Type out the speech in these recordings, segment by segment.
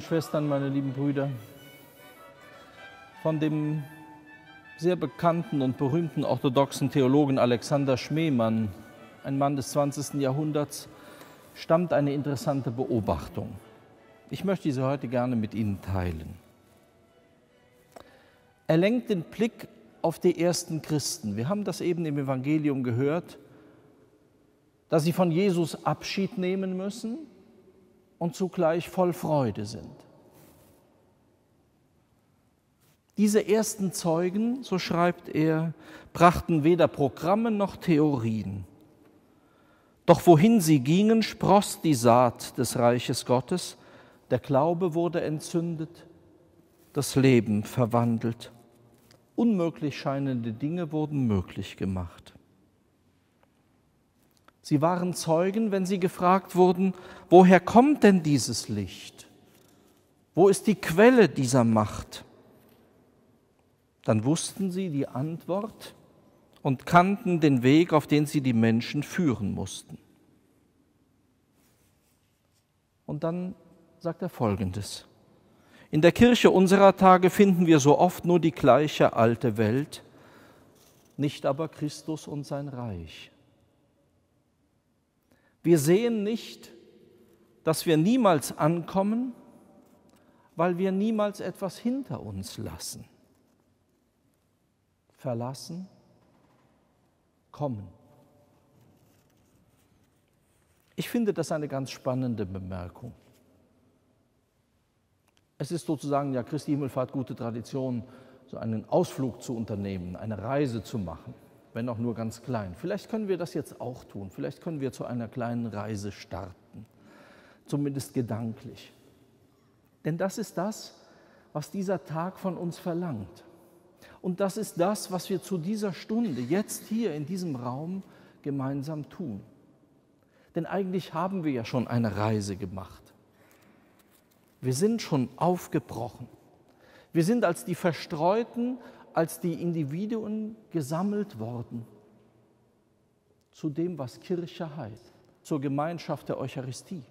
Schwestern, meine lieben Brüder, von dem sehr bekannten und berühmten orthodoxen Theologen Alexander Schmemann, ein Mann des 20. Jahrhunderts, stammt eine interessante Beobachtung. Ich möchte diese heute gerne mit Ihnen teilen. Er lenkt den Blick auf die ersten Christen. Wir haben das eben im Evangelium gehört, dass sie von Jesus Abschied nehmen müssen und zugleich voll Freude sind. Diese ersten Zeugen, so schreibt er, brachten weder Programme noch Theorien. Doch wohin sie gingen, spross die Saat des Reiches Gottes, der Glaube wurde entzündet, das Leben verwandelt. Unmöglich scheinende Dinge wurden möglich gemacht. Sie waren Zeugen, wenn sie gefragt wurden, woher kommt denn dieses Licht? Wo ist die Quelle dieser Macht? Dann wussten sie die Antwort und kannten den Weg, auf den sie die Menschen führen mussten. Und dann sagt er Folgendes: In der Kirche unserer Tage finden wir so oft nur die gleiche alte Welt, nicht aber Christus und sein Reich. Wir sehen nicht, dass wir niemals ankommen, weil wir niemals etwas hinter uns lassen. Verlassen, kommen. Ich finde das eine ganz spannende Bemerkung. Es ist sozusagen ja Christi Himmelfahrt gute Tradition, so einen Ausflug zu unternehmen, eine Reise zu machen, wenn auch nur ganz klein. Vielleicht können wir das jetzt auch tun, vielleicht können wir zu einer kleinen Reise starten, zumindest gedanklich. Denn das ist das, was dieser Tag von uns verlangt. Und das ist das, was wir zu dieser Stunde, jetzt hier in diesem Raum, gemeinsam tun. Denn eigentlich haben wir ja schon eine Reise gemacht. Wir sind schon aufgebrochen. Wir sind als die Verstreuten, als die Individuen gesammelt worden zu dem, was Kirche heißt, zur Gemeinschaft der Eucharistie.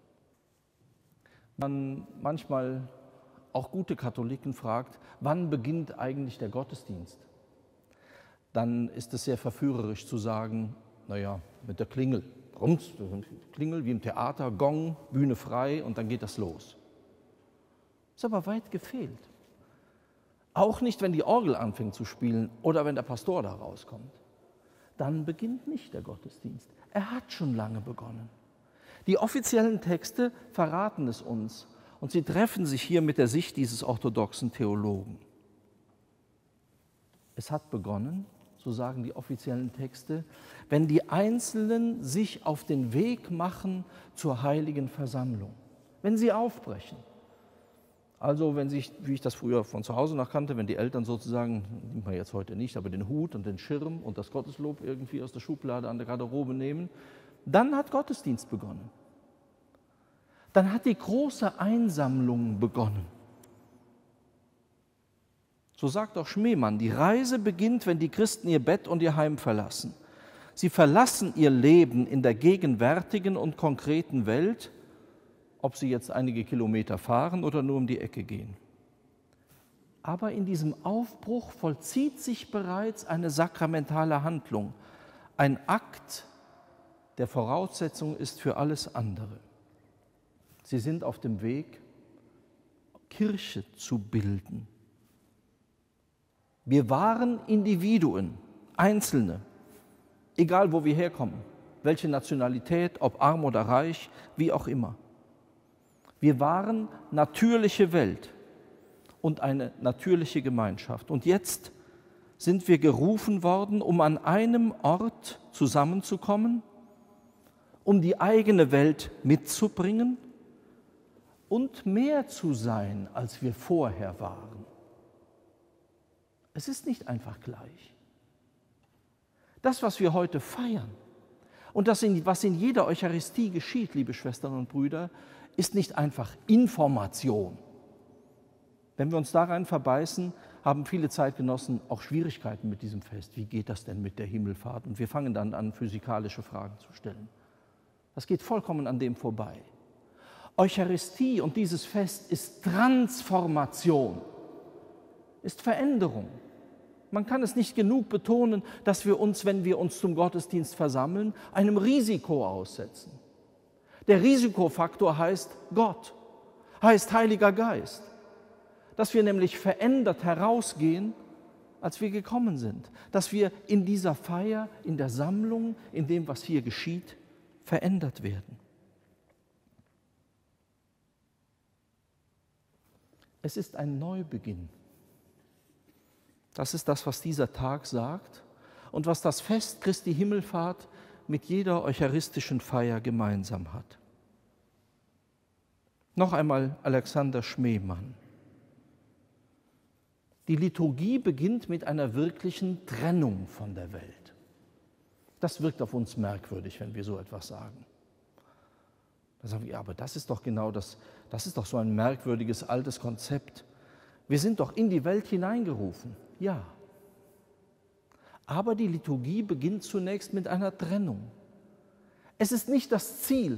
Man manchmal auch gute Katholiken fragt, wann beginnt eigentlich der Gottesdienst? Dann ist es sehr verführerisch zu sagen, naja, mit der Klingel. Rums, Klingel wie im Theater, Gong, Bühne frei und dann geht das los. Ist aber weit gefehlt. Auch nicht, wenn die Orgel anfängt zu spielen oder wenn der Pastor da rauskommt. Dann beginnt nicht der Gottesdienst. Er hat schon lange begonnen. Die offiziellen Texte verraten es uns und sie treffen sich hier mit der Sicht dieses orthodoxen Theologen. Es hat begonnen, so sagen die offiziellen Texte, wenn die Einzelnen sich auf den Weg machen zur heiligen Versammlung, wenn sie aufbrechen. Also wenn sich, wie ich das früher von zu Hause noch kannte, wenn die Eltern sozusagen, nimmt man jetzt heute nicht, aber den Hut und den Schirm und das Gotteslob irgendwie aus der Schublade an der Garderobe nehmen, dann hat Gottesdienst begonnen. Dann hat die große Einsammlung begonnen. So sagt auch Schmemann, die Reise beginnt, wenn die Christen ihr Bett und ihr Heim verlassen. Sie verlassen ihr Leben in der gegenwärtigen und konkreten Welt, ob sie jetzt einige Kilometer fahren oder nur um die Ecke gehen. Aber in diesem Aufbruch vollzieht sich bereits eine sakramentale Handlung, ein Akt, der Voraussetzung ist für alles andere. Sie sind auf dem Weg, Kirche zu bilden. Wir waren Individuen, Einzelne, egal wo wir herkommen, welche Nationalität, ob arm oder reich, wie auch immer. Wir waren natürliche Welt und eine natürliche Gemeinschaft. Und jetzt sind wir gerufen worden, um an einem Ort zusammenzukommen, um die eigene Welt mitzubringen und mehr zu sein, als wir vorher waren. Es ist nicht einfach gleich. Das, was wir heute feiern und das, was in jeder Eucharistie geschieht, liebe Schwestern und Brüder, ist nicht einfach Information. Wenn wir uns da rein verbeißen, haben viele Zeitgenossen auch Schwierigkeiten mit diesem Fest. Wie geht das denn mit der Himmelfahrt? Und wir fangen dann an, physikalische Fragen zu stellen. Das geht vollkommen an dem vorbei. Eucharistie und dieses Fest ist Transformation, ist Veränderung. Man kann es nicht genug betonen, dass wir uns, wenn wir uns zum Gottesdienst versammeln, einem Risiko aussetzen. Der Risikofaktor heißt Gott, heißt Heiliger Geist. Dass wir nämlich verändert herausgehen, als wir gekommen sind. Dass wir in dieser Feier, in der Sammlung, in dem, was hier geschieht, verändert werden. Es ist ein Neubeginn. Das ist das, was dieser Tag sagt und was das Fest Christi Himmelfahrt mit jeder eucharistischen Feier gemeinsam hat. Noch einmal Alexander Schmemann. Die Liturgie beginnt mit einer wirklichen Trennung von der Welt. Das wirkt auf uns merkwürdig, wenn wir so etwas sagen. Da sagen wir, ja, aber das ist doch genau das ist doch so ein merkwürdiges altes Konzept. Wir sind doch in die Welt hineingerufen. Ja, aber die Liturgie beginnt zunächst mit einer Trennung. Es ist nicht das Ziel.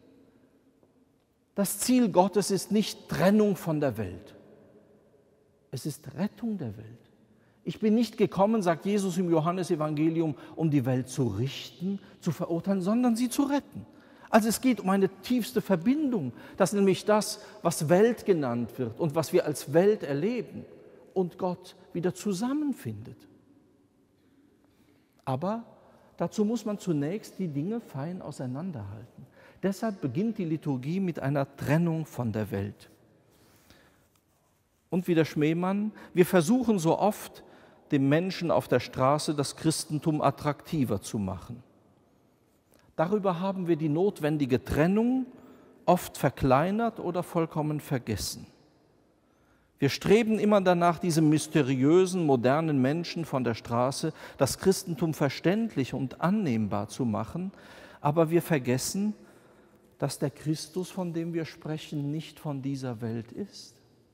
Das Ziel Gottes ist nicht Trennung von der Welt. Es ist Rettung der Welt. Ich bin nicht gekommen, sagt Jesus im Johannesevangelium, um die Welt zu richten, zu verurteilen, sondern sie zu retten. Also es geht um eine tiefste Verbindung, dass nämlich das, was Welt genannt wird und was wir als Welt erleben, und Gott wieder zusammenfindet. Aber dazu muss man zunächst die Dinge fein auseinanderhalten. Deshalb beginnt die Liturgie mit einer Trennung von der Welt. Und wie der Schmemann, wir versuchen so oft, dem Menschen auf der Straße das Christentum attraktiver zu machen. Darüber haben wir die notwendige Trennung oft verkleinert oder vollkommen vergessen. Wir streben immer danach, diesem mysteriösen, modernen Menschen von der Straße das Christentum verständlich und annehmbar zu machen, aber wir vergessen, dass der Christus, von dem wir sprechen, nicht von dieser Welt ist.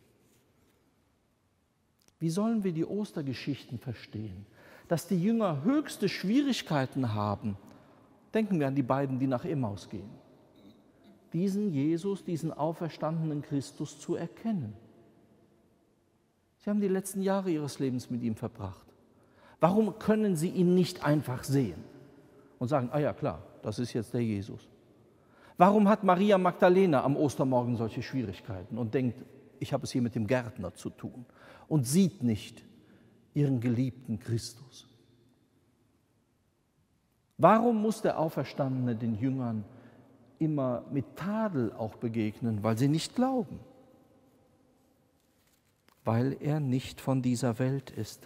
Wie sollen wir die Ostergeschichten verstehen? Dass die Jünger höchste Schwierigkeiten haben. Denken wir an die beiden, die nach Emmaus gehen. Diesen Jesus, diesen auferstandenen Christus zu erkennen. Sie haben die letzten Jahre ihres Lebens mit ihm verbracht. Warum können sie ihn nicht einfach sehen und sagen, ah ja klar, das ist jetzt der Jesus? Warum hat Maria Magdalena am Ostermorgen solche Schwierigkeiten und denkt, ich habe es hier mit dem Gärtner zu tun und sieht nicht ihren geliebten Christus? Warum muss der Auferstandene den Jüngern immer mit Tadel auch begegnen, weil sie nicht glauben? Weil er nicht von dieser Welt ist.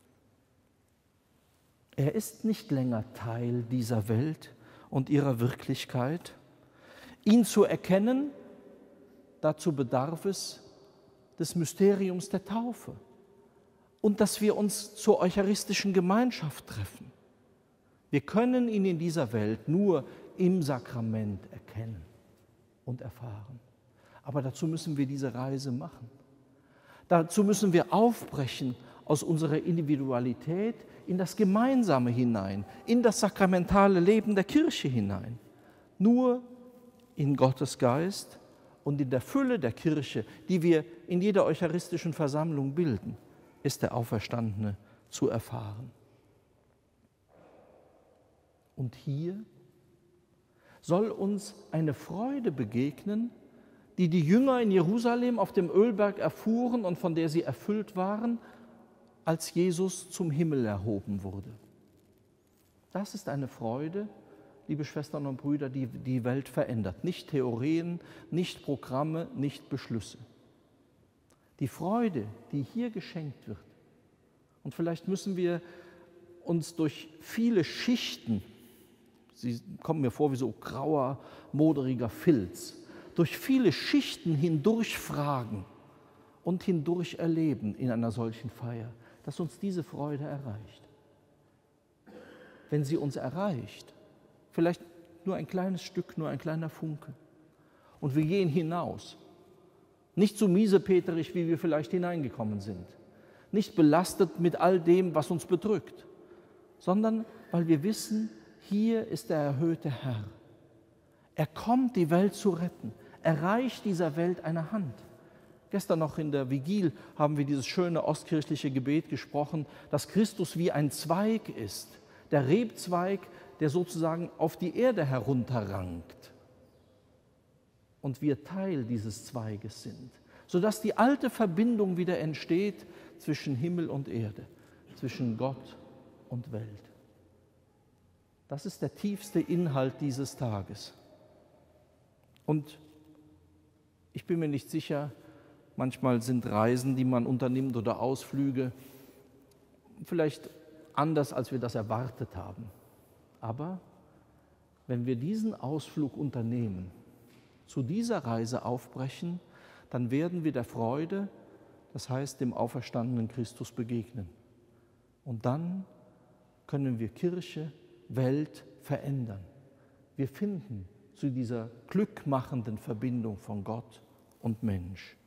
Er ist nicht länger Teil dieser Welt und ihrer Wirklichkeit. Ihn zu erkennen, dazu bedarf es des Mysteriums der Taufe und dass wir uns zur eucharistischen Gemeinschaft treffen. Wir können ihn in dieser Welt nur im Sakrament erkennen und erfahren. Aber dazu müssen wir diese Reise machen. Dazu müssen wir aufbrechen aus unserer Individualität in das Gemeinsame hinein, in das sakramentale Leben der Kirche hinein. Nur in Gottes Geist und in der Fülle der Kirche, die wir in jeder eucharistischen Versammlung bilden, ist der Auferstandene zu erfahren. Und hier soll uns eine Freude begegnen, die die Jünger in Jerusalem auf dem Ölberg erfuhren und von der sie erfüllt waren, als Jesus zum Himmel erhoben wurde. Das ist eine Freude, liebe Schwestern und Brüder, die die Welt verändert. Nicht Theorien, nicht Programme, nicht Beschlüsse. Die Freude, die hier geschenkt wird. Und vielleicht müssen wir uns durch viele Schichten, sie kommen mir vor wie so grauer, moderiger Filz, durch viele Schichten hindurch fragen und hindurch erleben in einer solchen Feier, dass uns diese Freude erreicht. Wenn sie uns erreicht, vielleicht nur ein kleines Stück, nur ein kleiner Funke, und wir gehen hinaus, nicht so miesepeterig, wie wir vielleicht hineingekommen sind, nicht belastet mit all dem, was uns bedrückt, sondern weil wir wissen, hier ist der erhöhte Herr. Er kommt, die Welt zu retten. Er reicht dieser Welt eine Hand. Gestern noch in der Vigil haben wir dieses schöne ostkirchliche Gebet gesprochen, dass Christus wie ein Zweig ist, der Rebzweig, der sozusagen auf die Erde herunterrankt. Und wir Teil dieses Zweiges sind, sodass die alte Verbindung wieder entsteht zwischen Himmel und Erde, zwischen Gott und Welt. Das ist der tiefste Inhalt dieses Tages. Und ich bin mir nicht sicher, manchmal sind Reisen, die man unternimmt oder Ausflüge, vielleicht anders, als wir das erwartet haben. Aber wenn wir diesen Ausflug unternehmen, zu dieser Reise aufbrechen, dann werden wir der Freude, das heißt dem auferstandenen Christus, begegnen. Und dann können wir Kirche, Welt verändern. Wir finden zu dieser glückmachenden Verbindung von Gott und Mensch.